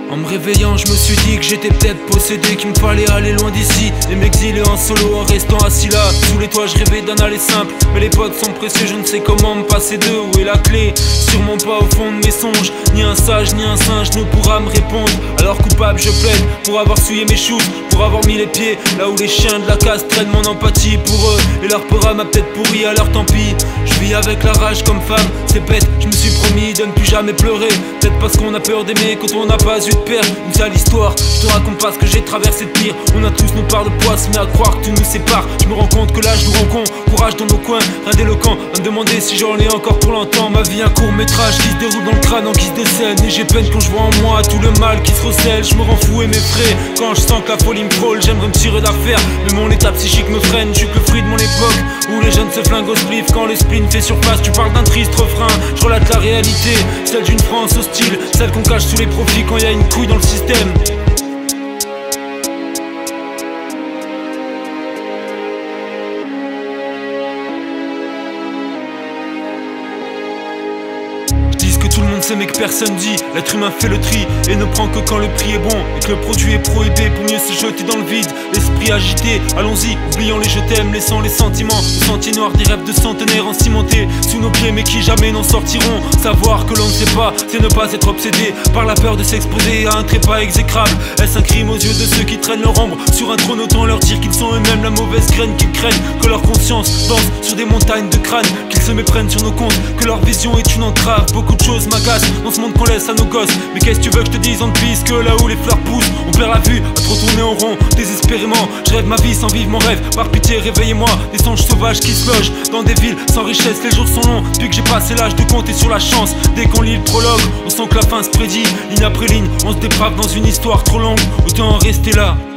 En me réveillant, je me suis dit que j'étais peut-être possédé, qu'il me fallait aller loin d'ici et m'exiler en solo en restant assis là. Sous les toits, je rêvais d'un aller simple, mais les potes sont précieux, je ne sais comment me passer d'eux. Où est la clé? Sûrement pas au fond de mes songes. Ni un sage, ni un singe ne pourra me répondre. Alors coupable, je plaide pour avoir souillé mes choux, pour avoir mis les pieds là où les chiens de la casse traînent mon empathie pour eux. Et leur peur m'a peut-être pourri, alors tant pis. Je vis avec la rage comme femme, c'est bête, je me suis promis de ne plus jamais pleurer. Peut-être parce qu'on a peur d'aimer quand on n'a pas eu de père. Une sale histoire, je te raconte pas ce que j'ai traversé de pire. On a tous nos parts de poisse, mais à croire que tout nous sépare. Je me rends compte que l'âge nous rencontre, courage dans nos coins, rien d'éloquent à me demander si j'en ai encore pour longtemps. Ma vie un court métrage qui se déroule dans le crâne en guise de scène. Et j'ai peine quand je vois en moi tout le mal qui se recèle. Je me rends fou et m'effraie quand je sens que la folie me frôle. J'aimerais me tirer d'affaire, mais mon état psychique me freine. Je suis que le fruit de mon époque où les jeunes se flinguent au spliff. Quand le spleen fait surface, tu parles d'un triste refrain. Je relate la réalité, celle d'une France hostile, celle qu'on cache sous les profits quand y a une couille dans le système. Tout le monde sait mais que personne dit. L'être humain fait le tri et ne prend que quand le prix est bon et que le produit est prohibé pour mieux se jeter dans le vide. L'esprit agité, allons-y, oublions les je t'aime, laissant les sentiments. Le sentier noir des rêves de centenaires encimentés sous nos pieds mais qui jamais n'en sortiront. Savoir que l'on ne sait pas, c'est ne pas être obsédé par la peur de s'exposer à un trépas exécrable. Est-ce un crime aux yeux de ceux qui traînent leur ombre sur un trône? Autant leur dire qu'ils sont eux-mêmes la mauvaise graine qu'ils craignent, que leur conscience danse sur des montagnes de crâne, qu'ils se méprennent sur nos comptes, que leur vision est une entrave. Beaucoup de choses m'agacent dans ce monde qu'on laisse à nos gosses. Mais qu'est-ce que tu veux que je te dise en piste? Que là où les fleurs poussent, on perd la vue à trop tourner en rond désespérément. Je rêve ma vie sans vivre mon rêve, par pitié réveillez-moi. Des songes sauvages qui se logent dans des villes sans richesse. Les jours sont longs depuis que j'ai passé l'âge de compter sur la chance. Dès qu'on lit le prologue, on sent que la fin se prédit. Ligne après ligne, on se déprave dans une histoire trop longue. Autant en rester là.